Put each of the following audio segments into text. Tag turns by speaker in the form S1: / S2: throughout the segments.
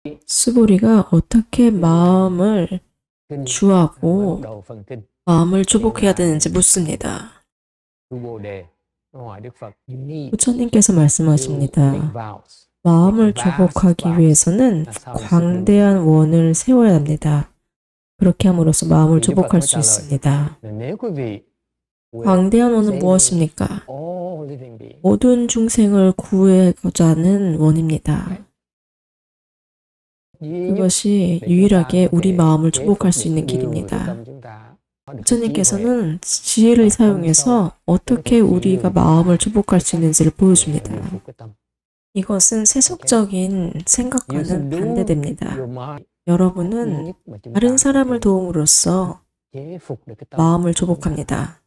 S1: 스보리가 어떻게 마음을 주하고 마음을 조복해야 되는지 묻습니다. 부처님께서 말씀하십니다. 마음을 조복하기 위해서는 광대한 원을 세워야 합니다. 그렇게 함으로써 마음을 조복할 수 있습니다. 광대한 원은 무엇입니까? 모든 중생을 구하고자 하는 원입니다. 그것이 유일하게 우리 마음을 조복할 수 있는 길입니다. 부처님께서는 지혜를 사용해서 어떻게 우리가 마음을 조복할 수 있는지를 보여줍니다. 이것은 세속적인 생각과는 반대됩니다. 여러분은 다른 사람을 도움으로써 마음을 조복합니다.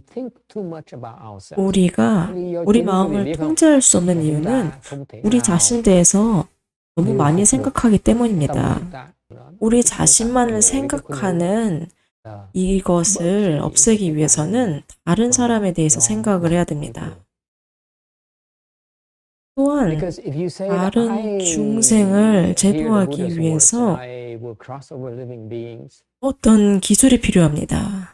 S1: 우리가 우리 마음을 통제할 수 없는 이유는 우리 자신에 대해서 너무 많이 생각하기 때문입니다. 우리 자신만을 생각하는 이것을 없애기 위해서는 다른 사람에 대해서 생각을 해야 됩니다. 또한 다른 중생을 제도하기 위해서 어떤 기술이 필요합니다.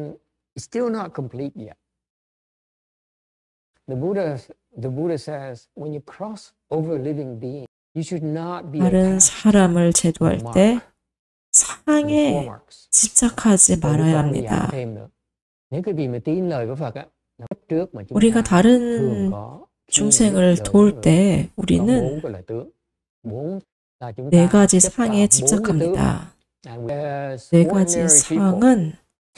S1: 다른 사람을 제도할 때 상에 집착하지 말아야 합니다. 우리가 다른 중생을 도울 때 우리는 네 가지 상에 집착합니다. 네 가지 상은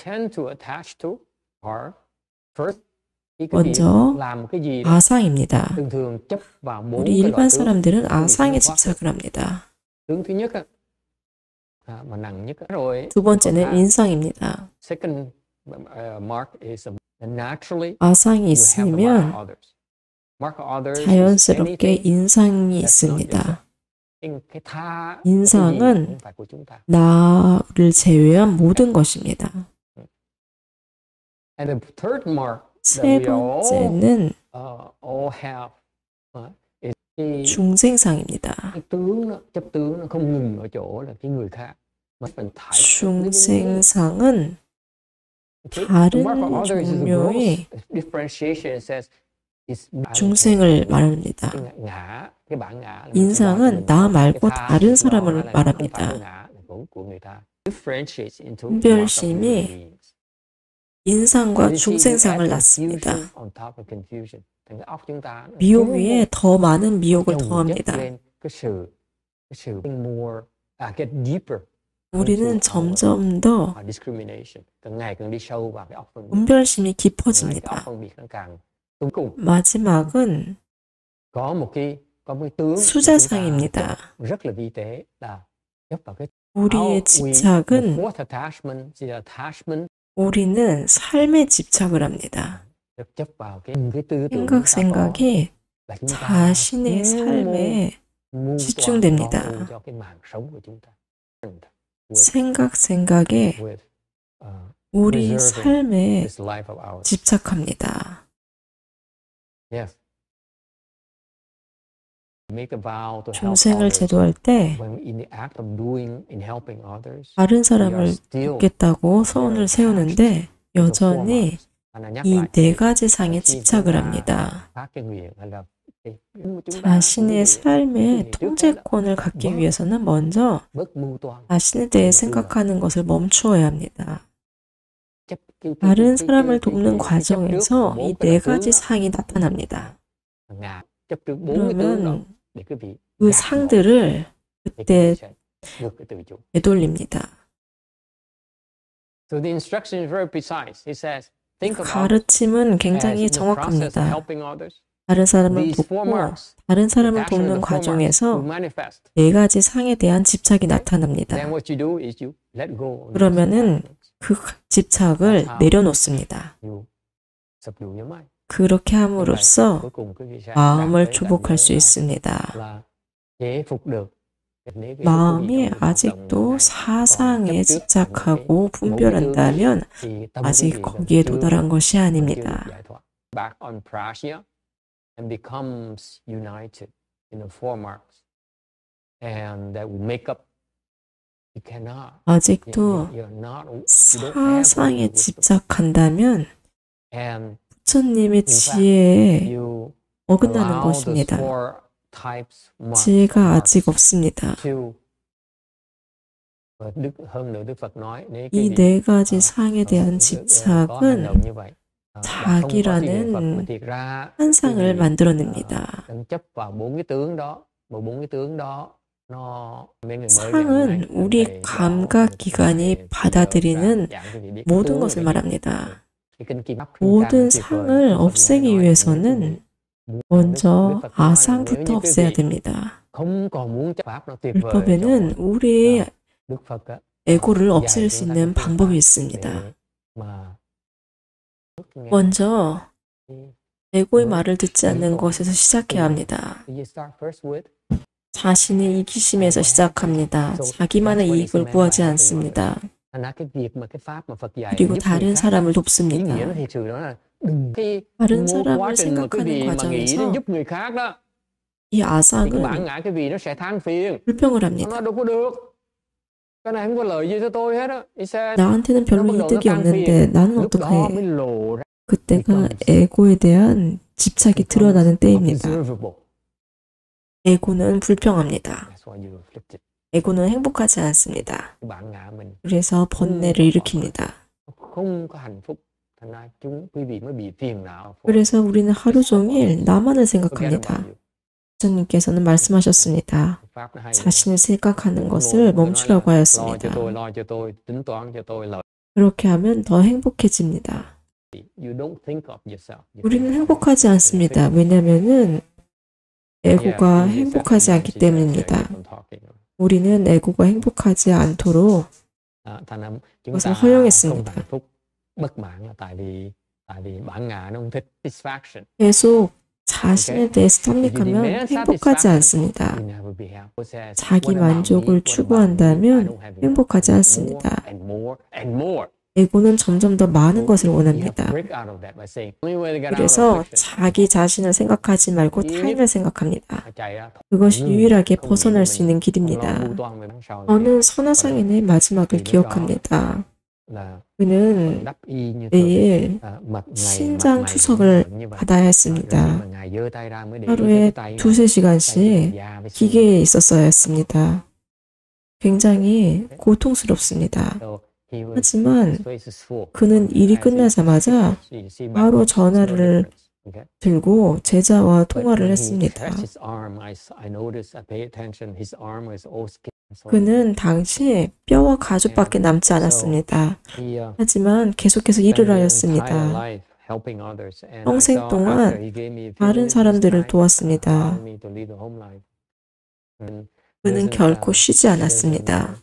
S1: 먼저 아상입니다. 우리 일반 사람들은 아상에 집착을 합니다. 두 번째는 인상입니다. 아상이 있으면 자연스럽게 인상이 있습니다. 인상은 나를 제외한 모든 것입니다. 세 번째는 중생상입니다. 중생상은 다른 종류의 중생을 말합니다. 인상은 나 말고 다른 사람을 말합니다. 분별심이 인상과 중생상을 낳습니다. 미혹 위에 더 많은 미혹을 더합니다. 우리는 점점 더 분별심이 깊어집니다. 마지막은 수자상입니다. 우리의 집착은 우리는 삶에 집착을 합니다. 생각이 자신의 삶에 집중됩니다. 생각에 우리 삶에 집착합니다. 중생을 제도할 때 다른 사람을 돕겠다고 소원을 세우는데 여전히 이 네 가지 상에 집착을 합니다. 자신의 삶의 통제권을 갖기 위해서는 먼저 자신에 대해 생각하는 것을 멈추어야 합니다. 다른 사람을 돕는 과정에서 이 네 가지 상이 나타납니다. 그러면 그 상들을 그때 되돌립니다. 가르침은 굉장히 정확합니다. 다른 사람을 돕고 다른 사람을 돕는 과정에서 네 가지 상에 대한 집착이 나타납니다. 그러면은 그 집착을 내려놓습니다. 그렇게 함으로써 마음을 조복할 수 있습니다. 마음이 아직도 사상에 집착하고 분별한다면 아직 거기에 도달한 것이 아닙니다. 아직도 사상에 집착한다면 부처님의 지혜에 어긋나는 것입니다. 지혜가 아직 없습니다. 이 네 가지 상에 대한 집착은 자기라는 환상을 만들어냅니다. 상은 우리 감각기관이 받아들이는 모든 것을 말합니다. 모든 상을 없애기 위해서는 먼저 아상부터 없애야 됩니다. 율법에는 우리의 에고를 없앨 수 있는 방법이 있습니다. 먼저 에고의 말을 듣지 않는 것에서 시작해야 합니다. 자신의 이기심에서 시작합니다. 자기만의 이익을 구하지 않습니다. 그리고 다른 사람을 돕습니다. 다른 사람을 생각하는 과정에서 이 아상은 불평을 합니다. 나한테는 별로 이득이 없는데 나는 어떡해. 그때가 에고에 대한 집착이 드러나는 때입니다. 에고는 불평합니다. 에고는 행복하지 않습니다. 그래서 번뇌를 일으킵니다. 그래서 우리는 하루 종일 나만을 생각합니다. 부처님께서는 말씀하셨습니다. 자신을 생각하는 것을 멈추라고 하였습니다. 그렇게 하면 더 행복해집니다. 우리는 행복하지 않습니다. 왜냐하면 에고가 행복하지 않기 때문입니다. 우리는 에고가 행복하지 않도록 그것을 허용했습니다. 계속 자신에 대해서 탐닉하면 행복하지 않습니다. 자기 만족을 추구한다면 행복하지 않습니다. 에고는 점점 더 많은 것을 원합니다. 그래서 자기 자신을 생각하지 말고 타인을 생각합니다. 그것이 유일하게 벗어날 수 있는 길입니다. 저는 선화상인의 마지막을 기억합니다. 그는 매일 신장 투석을 받아야 했습니다. 하루에 2~3시간씩 기계에 있었어야 했습니다. 굉장히 고통스럽습니다. 하지만 그는 일이 끝나자마자 바로 전화를 들고 제자와 통화를 했습니다. 그는 당시 뼈와 가죽밖에 남지 않았습니다. 하지만 계속해서 일을 하였습니다. 평생 동안 다른 사람들을 도왔습니다. 그는 결코 쉬지 않았습니다.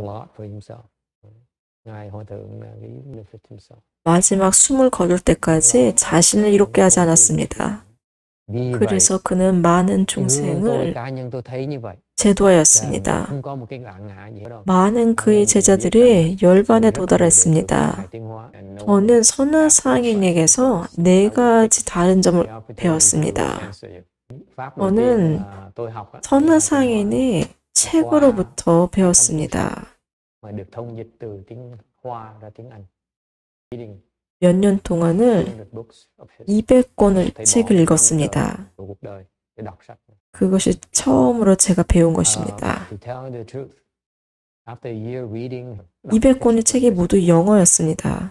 S1: 마지막 숨을 거둘 때까지 자신을 이롭게 하지 않았습니다. 그래서 그는 많은 종생을 제도하였습니다. 많은 그의 제자들이 열반에 도달했습니다. 저는 선화상인에게서 4가지 다른 점을 배웠습니다. 저는 선화상인의 책으로부터 배웠습니다. 몇 년 동안을 200권의 책을 읽었습니다. 그것이 처음으로 제가 배운 것입니다. 200권의 책이 모두 영어였습니다.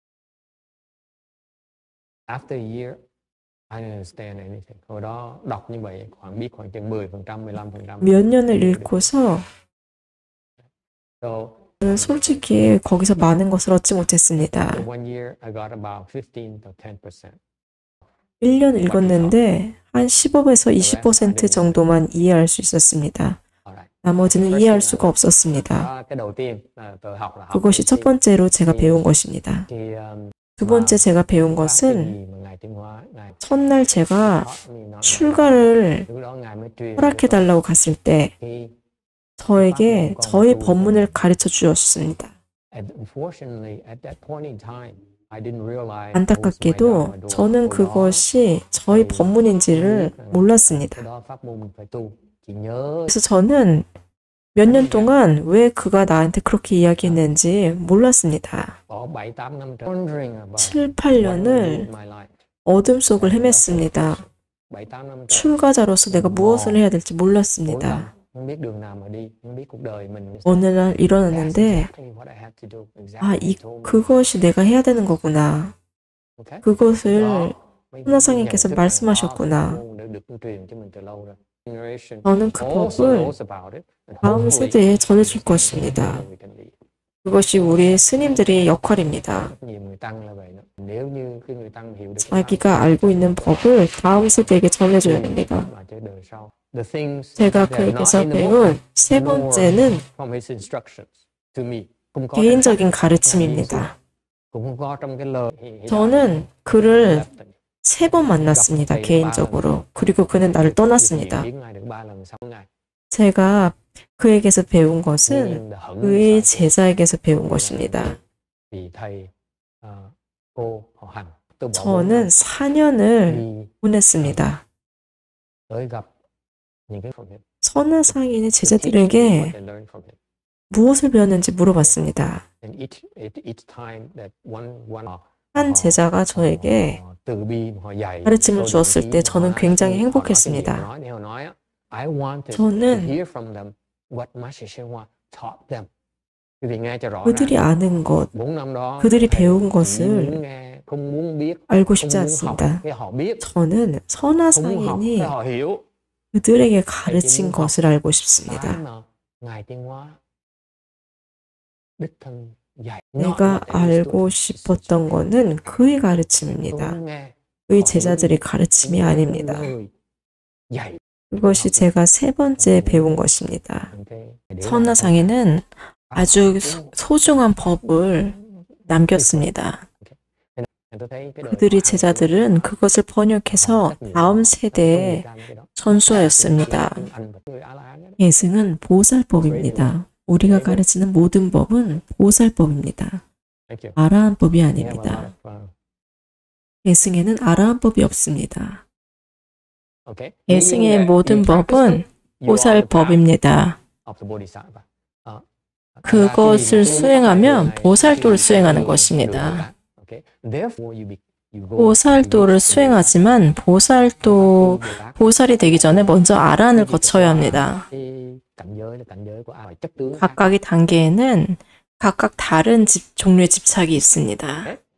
S1: 몇 년을 읽고서 저는 솔직히 거기서 많은 것을 얻지 못했습니다. 1년 읽었는데 한 15에서 20% 정도만 이해할 수 있었습니다. 나머지는 이해할 수가 없었습니다. 그것이 첫 번째로 제가 배운 것입니다. 두 번째 제가 배운 것은 첫날 제가 출가를 허락해달라고 갔을 때 저에게 저의 법문을 가르쳐 주었습니다. 안타깝게도 저는 그것이 저의 법문인지를 몰랐습니다. 그래서 저는 몇 년 동안 왜 그가 나한테 그렇게 이야기했는지 몰랐습니다. 7, 8년을 어둠 속을 헤맸습니다. 출가자로서 내가 무엇을 해야 될지 몰랐습니다. 어느 날 일어났는데, 그것이 내가 해야 되는 거구나. 그것을 하나상님께서 말씀하셨구나. 저는 그 법을 다음 세대에 전해줄 것입니다. 그것이 우리 스님들의 역할입니다. 자기가 알고 있는 법을 다음 세대에게 전해줘야 됩니다. 제가 그에게서 배운 세 번째는 개인적인 가르침입니다. 저는 그를 3번 만났습니다, 개인적으로. 그리고 그는 나를 떠났습니다. 제가 그에게서 배운 것은 그의 제자에게서 배운 것입니다. 저는 4년을 보냈습니다. 선화상인의 제자들에게 무엇을 배웠는지 물어봤습니다. 한 제자가 저에게 가르침을 주었을 때 저는 굉장히 행복했습니다. 저는 그들이 아는 것, 그들이 배운 것을 알고 싶지 않습니다. 저는 선화상인이 그들에게 가르친 것을 알고 싶습니다. 내가 알고 싶었던 것은 그의 가르침입니다. 그의 제자들의 가르침이 아닙니다. 그것이 제가 3번째 배운 것입니다. 선화상인은 아주 소중한 법을 남겼습니다. 그들의 제자들은 그것을 번역해서 다음 세대에 전수하였습니다. 예승은 보살법입니다. 우리가 가르치는 모든 법은 보살법입니다. 아라한법이 아닙니다. 예승에는 아라한법이 없습니다. 예승의 모든 법은 보살법입니다. 그것을 수행하면 보살도를 수행하는 것입니다. 보살도를 수행하지만 보살이 되기 전에 먼저 아란을 거쳐야 합니다. 각각의 단계에는 각각 다른 종류의 집착이 있습니다.